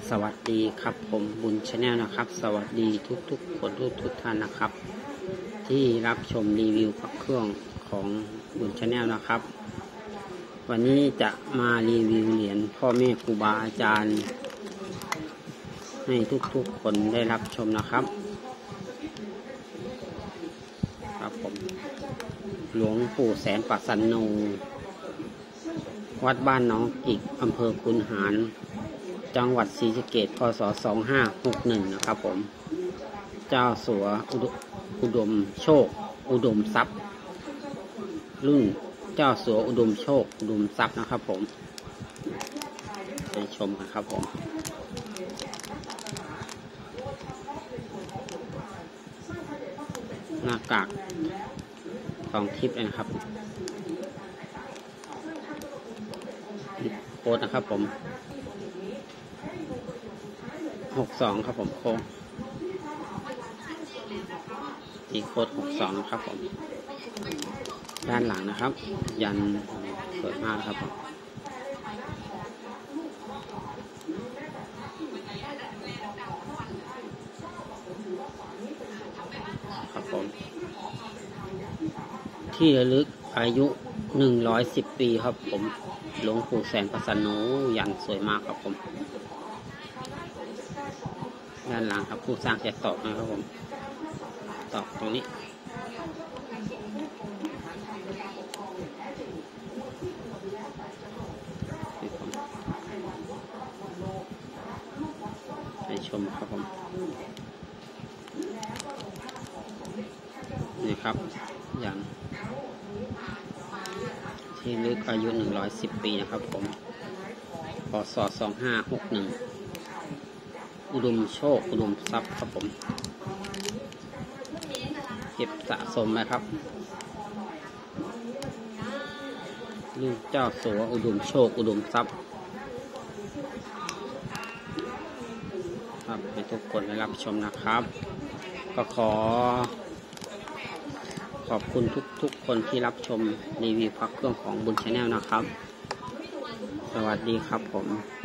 สวัสดีครับผมบุญชาแนลนะครับสวัสดีทุกคนทุกท่านนะครับที่รับชมรีวิวพระเครื่องของบุญชาแนลนะครับวันนี้จะมารีวิวเหรียญพ่อแม่ครูบาอาจารย์ให้ทุกคนได้รับชมนะครับผมหลวงปู่แสนปัสสันโนวัดบ้านน้องกิกอำเภอคุนหารจังหวัดศรีสะเกษพ.ศ. 2561นะครับผมเจ้าสัวอุดมโชคอุดมทรัพย์รุ่นเจ้าสัวอุดมโชคอุดมทรัพย์นะครับผมไปชมกันครับผมหน้ากากทองทิพย์นะครับโค้ดนะครับผม62ครับผมโค้ดอีกโค้ด62นะครับผมด้านหลังนะครับยันสวยมากครับผมครับผมที่ระลึกอายุ110 ปีครับผมหลวงปู่แสนปัสสันโนยันสวยมากครับผมด้านหลังครับผู้สร้างจะตอกนะครับผมตอกตรงนี้ไปชมครับผมนี่ครับอย่างที่ลึกอายุ110 ปีนะครับผมพ.ศ. 2561อุดมโชคอุดมทรัพย์ครับผมเก็บสะสมนะครับลูกเจ้าสัวอุดมโชคอุดมทรัพย์ครับให้ทุกคนได้รับชมนะครับก็ขอบคุณทุกคนที่รับชมรีวิวพระเครื่องของบุญชาแนลนะครับสวัสดีครับผม